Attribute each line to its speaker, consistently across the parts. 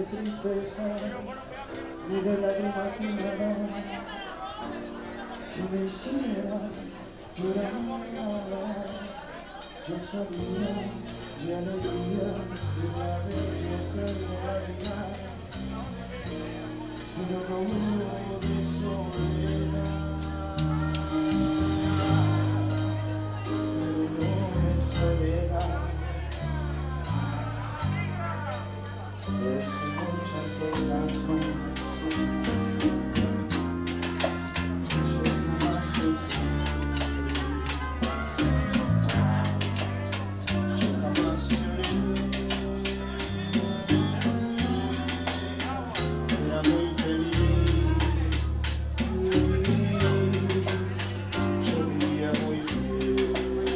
Speaker 1: tristeza, ni de lágrimas ni nada que me hiciera llorar. Yo sabía mi alegría y la belleza de la vida, pero no hubo de soledad. Pero no de soledad. Es muchas cosas más. Yo jamás sufrí. Yo jamás lloré. Era muy feliz. Yo vivía muy bien.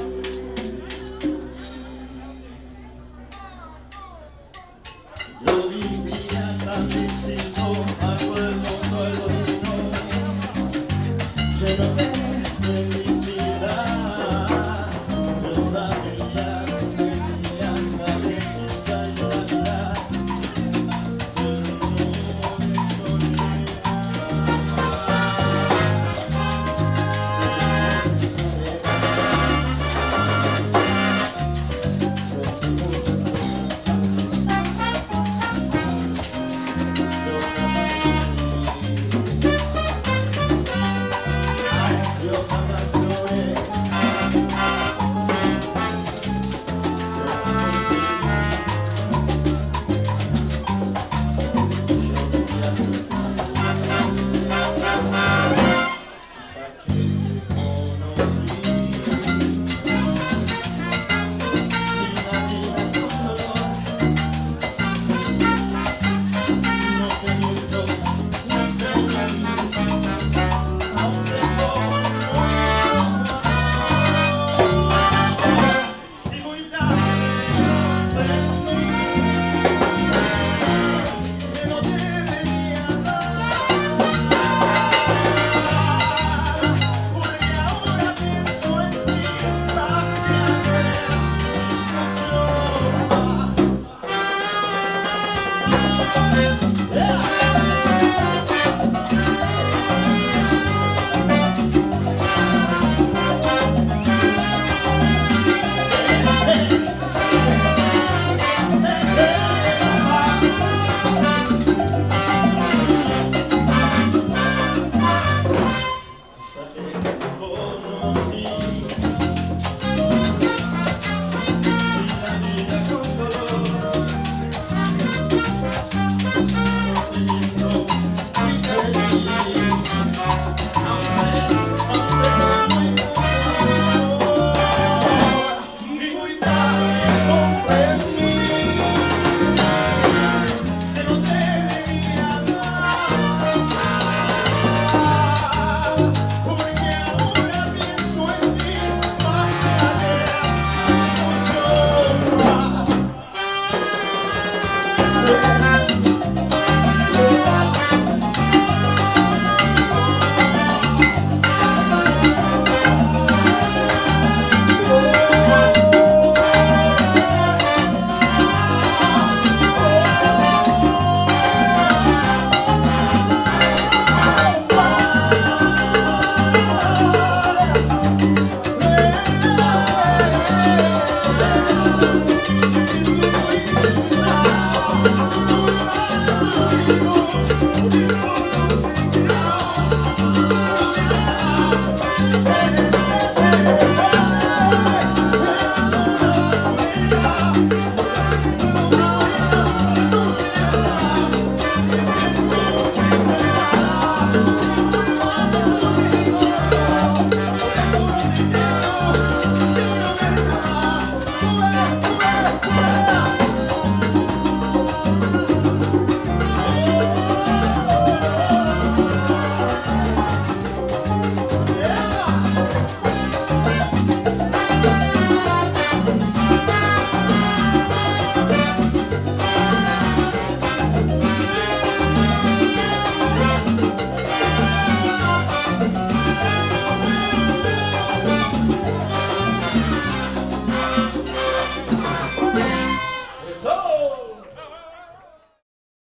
Speaker 1: Yo vivía tan distinto a pueblo divino, lleno de felicidad. Yo sabía que tenía la belleza y la vida, pero no de